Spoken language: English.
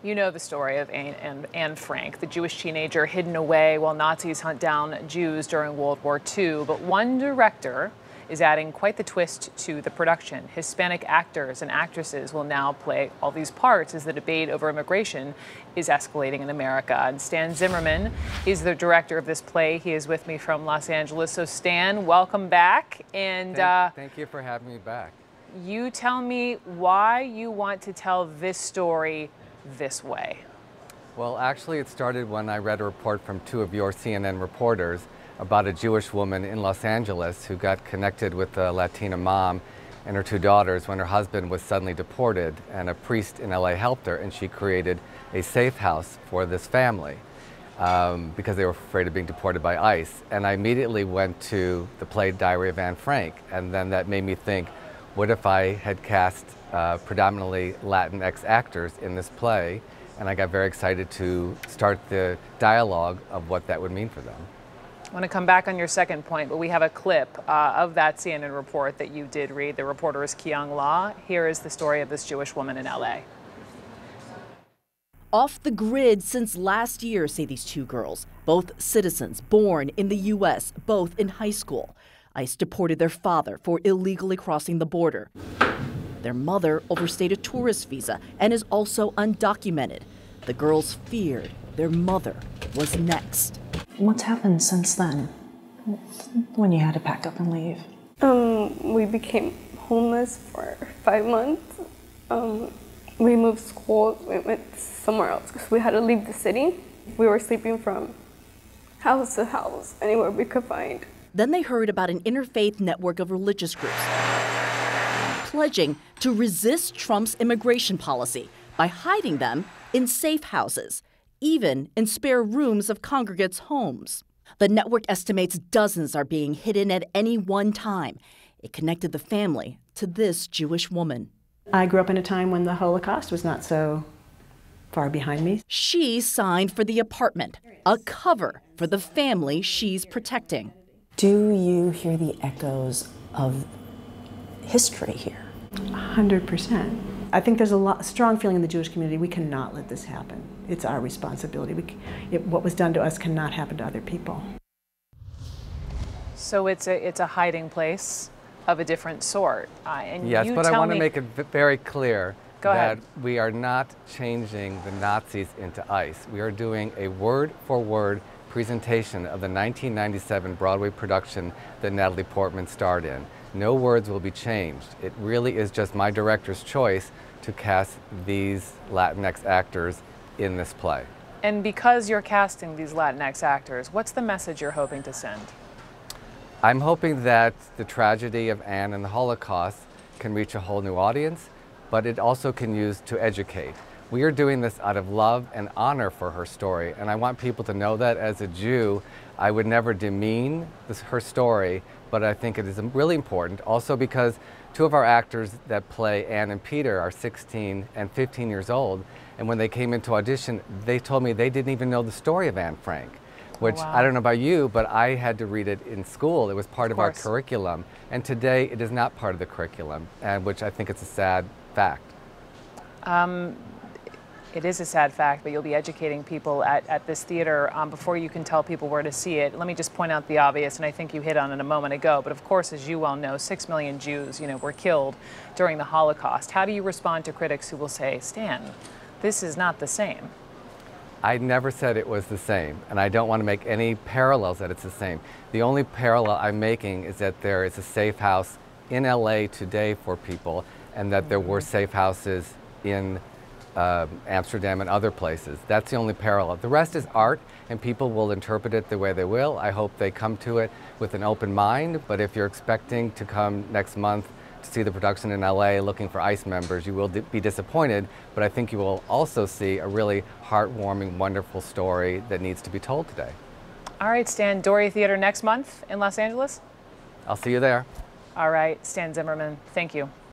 You know the story of Anne Frank, the Jewish teenager hidden away while Nazis hunt down Jews during World War II. But one director is adding quite the twist to the production. Hispanic actors and actresses will now play all these parts as the debate over immigration is escalating in America. And Stan Zimmerman is the director of this play. He is with me from Los Angeles. So Stan, welcome back. And thank you for having me back. You tell me why you want to tell this story this way. Well, actually, it started when I read a report from two of your CNN reporters about a Jewish woman in Los Angeles who got connected with a Latina mom and her two daughters when her husband was suddenly deported, and a priest in LA helped her, and she created a safe house for this family because they were afraid of being deported by ICE. And I immediately went to the play Diary of Anne Frank, and then that made me think, what if I had cast predominantly Latinx actors in this play? And I got very excited to start the dialogue of what that would mean for them. I want to come back on your second point, but we have a clip of that CNN report that you did read. The reporter is Kyung La. Here is the story of this Jewish woman in LA. Off the grid since last year, say these two girls, both citizens born in the U.S., both in high school. ICE deported their father for illegally crossing the border. Their mother overstayed a tourist visa and is also undocumented. The girls feared their mother was next. What's happened since then, when you had to pack up and leave? We became homeless for 5 months. We moved schools, we went somewhere else because we had to leave the city. We were sleeping from house to house, anywhere we could find. Then they heard about an interfaith network of religious groups pledging to resist Trump's immigration policy by hiding them in safe houses, even in spare rooms of congregates' homes. The network estimates dozens are being hidden at any one time. It connected the family to this Jewish woman. I grew up in a time when the Holocaust was not so far behind me. She signed for the apartment, a cover for the family she's protecting. Do you hear the echoes of history here? 100%. I think there's a strong feeling in the Jewish community we cannot let this happen. It's our responsibility. What was done to us cannot happen to other people. So it's a hiding place of a different sort. And yes, but I want to make it very clear that ahead. We are not changing the Nazis into ICE. We are doing a word-for-word presentation of the 1997 Broadway production that Natalie Portman starred in. No words will be changed. It really is just my director's choice to cast these Latinx actors in this play. And because you're casting these Latinx actors, what's the message you're hoping to send? I'm hoping that the tragedy of Anne and the Holocaust can reach a whole new audience, but it also can use to educate. We are doing this out of love and honor for her story, and I want people to know that as a Jew, I would never demean her story, but I think it is really important also because two of our actors that play Anne and Peter are 16 and 15 years old, and when they came into audition, they told me they didn't even know the story of Anne Frank, which wow. I don't know about you, but I had to read it in school. It was part of our curriculum, and today it is not part of the curriculum, and which I think is a sad fact. It is a sad fact, but you'll be educating people at this theater before you can tell people where to see it. Let me just point out the obvious, and I think you hit on it a moment ago, but of course, as you well know, 6 million Jews, were killed during the Holocaust. How do you respond to critics who will say, Stan, this is not the same? I never said it was the same, and I don't want to make any parallels that it's the same. The only parallel I'm making is that there is a safe house in LA today for people, and that there were safe houses in Amsterdam and other places. That's the only parallel. The rest is art, and people will interpret it the way they will. I hope they come to it with an open mind, but if you're expecting to come next month to see the production in LA looking for ICE members, you will be disappointed, but I think you will also see a really heartwarming, wonderful story that needs to be told today. All right, Stan, Doria Theater next month in Los Angeles? I'll see you there. All right, Stan Zimmerman, thank you.